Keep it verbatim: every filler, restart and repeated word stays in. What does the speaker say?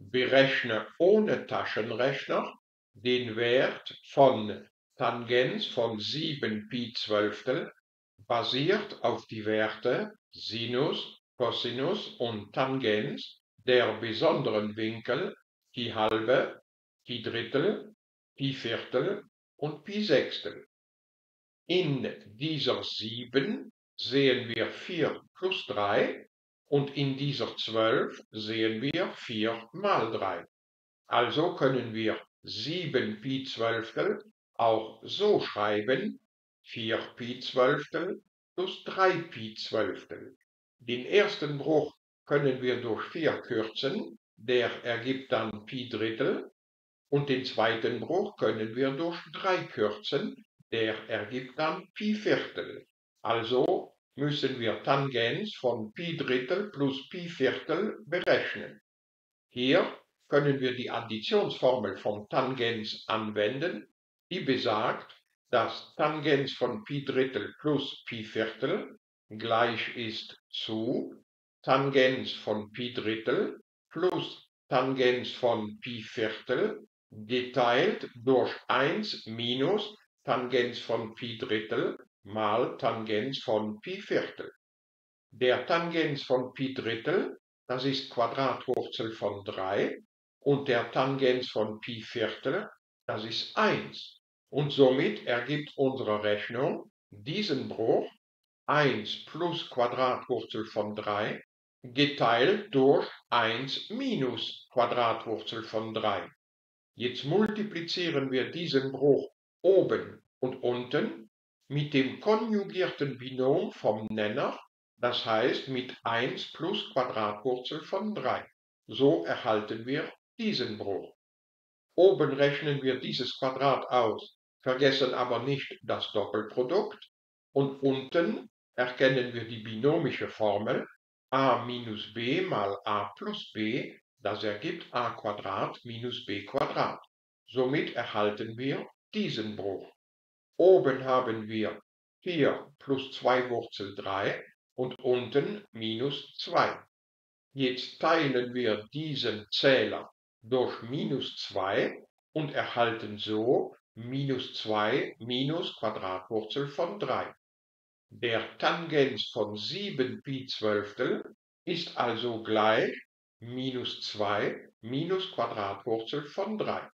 Berechne ohne Taschenrechner den Wert von Tangens von sieben Pi Zwölftel basiert auf die Werte Sinus, Cosinus und Tangens der besonderen Winkel Pi halbe, Pi Drittel, Pi Viertel und Pi Sechstel. In dieser sieben sehen wir vier plus drei und in dieser zwölf sehen wir vier mal drei. Also können wir sieben Pi Zwölftel auch so schreiben, vier Pi Zwölftel plus drei Pi Zwölftel. Den ersten Bruch können wir durch vier kürzen, der ergibt dann Pi Drittel, und den zweiten Bruch können wir durch drei kürzen, der ergibt dann Pi Viertel. Also müssen wir Tangens von Pi Drittel plus Pi Viertel berechnen. Hier können wir die Additionsformel von Tangens anwenden, die besagt, dass Tangens von Pi Drittel plus Pi Viertel gleich ist zu Tangens von Pi Drittel plus Tangens von Pi Viertel geteilt durch eins minus Tangens von Pi Drittel mal Tangens von Pi Viertel. Der Tangens von Pi Drittel, das ist Quadratwurzel von drei, und der Tangens von Pi Viertel, das ist eins. Und somit ergibt unsere Rechnung diesen Bruch eins plus Quadratwurzel von drei geteilt durch eins minus Quadratwurzel von drei. Jetzt multiplizieren wir diesen Bruch oben und unten mit dem konjugierten Binom vom Nenner, das heißt mit eins plus Quadratwurzel von drei. So erhalten wir diesen Bruch. Oben rechnen wir dieses Quadrat aus, vergessen aber nicht das Doppelprodukt, und unten erkennen wir die binomische Formel a minus b mal a plus b, das ergibt a Quadrat minus b Quadrat. Somit erhalten wir diesen Bruch. Oben haben wir vier plus zwei Wurzel drei und unten minus zwei. Jetzt teilen wir diesen Zähler durch minus zwei und erhalten so minus zwei minus Quadratwurzel von drei. Der Tangens von sieben Pi Zwölftel ist also gleich minus zwei minus Quadratwurzel von drei.